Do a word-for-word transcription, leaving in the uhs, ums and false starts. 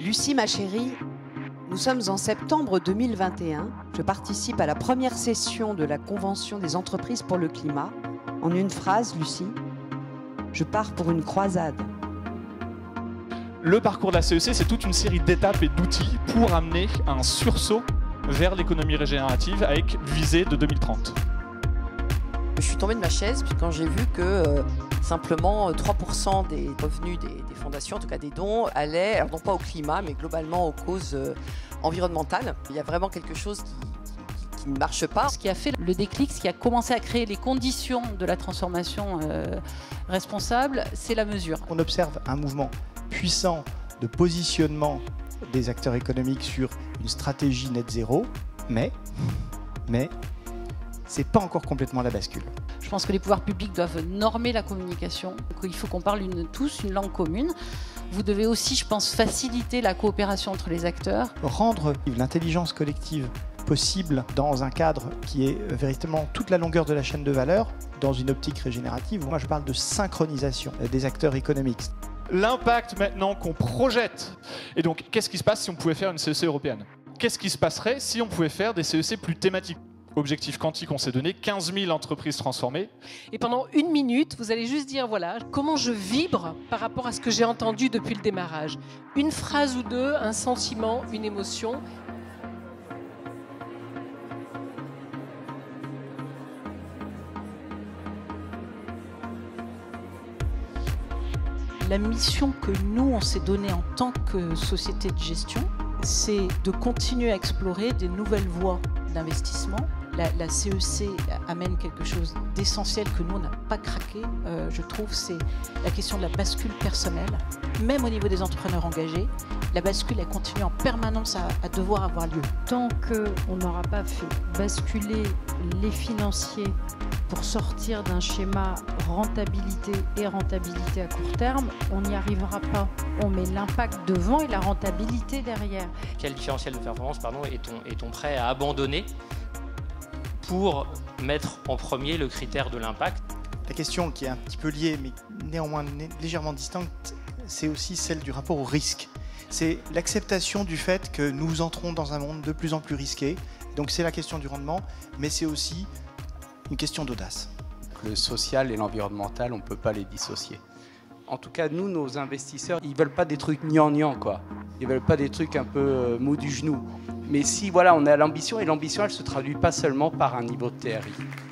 Lucie, ma chérie, nous sommes en septembre deux mille vingt et un. Je participe à la première session de la Convention des entreprises pour le climat. En une phrase, Lucie, je pars pour une croisade. Le parcours de la C E C, c'est toute une série d'étapes et d'outils pour amener un sursaut vers l'économie régénérative avec visée de deux mille trente. Je suis tombée de ma chaise quand j'ai vu que euh, simplement trois pour cent des revenus des, des fondations, en tout cas des dons, allaient, alors non pas au climat, mais globalement aux causes euh, environnementales. Il y a vraiment quelque chose qui, qui, qui ne marche pas. Ce qui a fait le déclic, ce qui a commencé à créer les conditions de la transformation euh, responsable, c'est la mesure. On observe un mouvement puissant de positionnement des acteurs économiques sur une stratégie net zéro, mais, mais c'est pas encore complètement la bascule. Je pense que les pouvoirs publics doivent normer la communication. Il faut qu'on parle une, tous une langue commune. Vous devez aussi, je pense, faciliter la coopération entre les acteurs. Rendre l'intelligence collective possible dans un cadre qui est véritablement toute la longueur de la chaîne de valeur, dans une optique régénérative. Moi, je parle de synchronisation des acteurs économiques. L'impact maintenant qu'on projette. Et donc, qu'est-ce qui se passe si on pouvait faire une C E C européenne? Qu'est-ce qui se passerait si on pouvait faire des C E C plus thématiques? Objectif quantique, on s'est donné quinze mille entreprises transformées. Et pendant une minute, vous allez juste dire, voilà, comment je vibre par rapport à ce que j'ai entendu depuis le démarrage. Une phrase ou deux, un sentiment, une émotion. La mission que nous, on s'est donnée en tant que société de gestion, c'est de continuer à explorer des nouvelles voies d'investissement. La, la C E C amène quelque chose d'essentiel que nous, on n'a pas craqué, euh, je trouve, c'est la question de la bascule personnelle. Même au niveau des entrepreneurs engagés, la bascule, elle continue en permanence à, à devoir avoir lieu. Tant qu'on n'aura pas fait basculer les financiers pour sortir d'un schéma rentabilité et rentabilité à court terme, on n'y arrivera pas. On met l'impact devant et la rentabilité derrière. Quel différentiel de performance pardon, est-on, est-on prêt à abandonner pour mettre en premier le critère de l'impact? La question qui est un petit peu liée, mais néanmoins légèrement distincte, c'est aussi celle du rapport au risque. C'est l'acceptation du fait que nous entrons dans un monde de plus en plus risqué. Donc c'est la question du rendement, mais c'est aussi une question d'audace. Le social et l'environnemental, on ne peut pas les dissocier. En tout cas, nous, nos investisseurs, ils ne veulent pas des trucs gnangnan, quoi. Ils ne veulent pas des trucs un peu euh, mou du genou. Mais si, voilà, on a l'ambition, et l'ambition, elle ne se traduit pas seulement par un niveau de T R I.